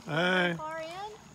Hey. Far in?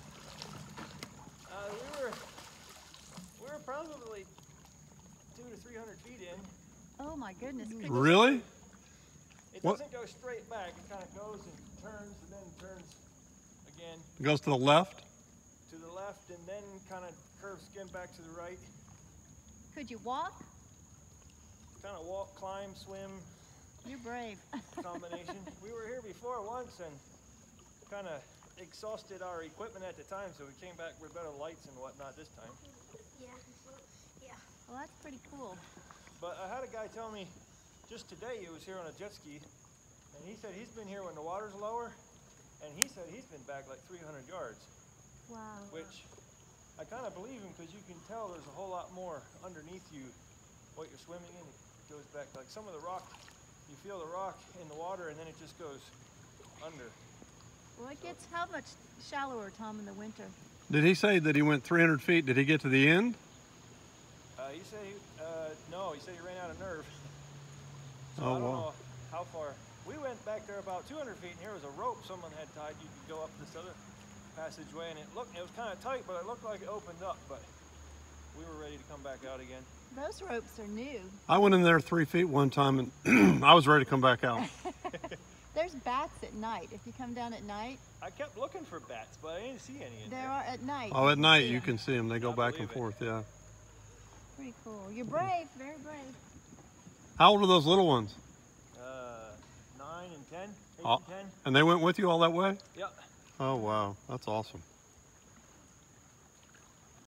We were probably 200 to 300 feet in. Oh my goodness. Really? It doesn't go straight back. It kind of goes and turns and then turns again. It goes to the left? To the left and then kind of curves again back to the right. Could you walk? Kind of walk, climb, swim. You're brave. Combination. We were here before once and kind of exhausted our equipment at the time, so we came back with better lights and whatnot this time. Yeah. Well, that's pretty cool. But I had a guy tell me just today he was here on a jet ski, and he said he's been here when the water's lower, and he said he's been back like 300 yards. Wow. Which I kind of believe him because you can tell there's a whole lot more underneath you what you're swimming in. It goes back like some of the rock, you feel the rock in the water and then it just goes under. Well, it gets how much shallower, Tom, in the winter? Did he say that he went 300 feet? Did he get to the end? He said no, he said he ran out of nerve. So Oh, I don't wow. know how far. We went back there about 200 feet and here was a rope someone had tied. You could go up this other passageway and it was kind of tight, but it looked like it opened up, but we were ready to come back out again. Those ropes are new. I went in there 3 feet one time and I was ready to come back out. There's bats at night. If you come down at night. I kept looking for bats, but I didn't see any in there. There are at night. Oh, at night see you them. can see them. They go I back and believe it. forth, yeah. Pretty cool. You're brave, very brave. How old are those little ones? 9 and 10, 8 Oh, and 10. and they went with you all that way? Yep. Oh, wow. That's awesome.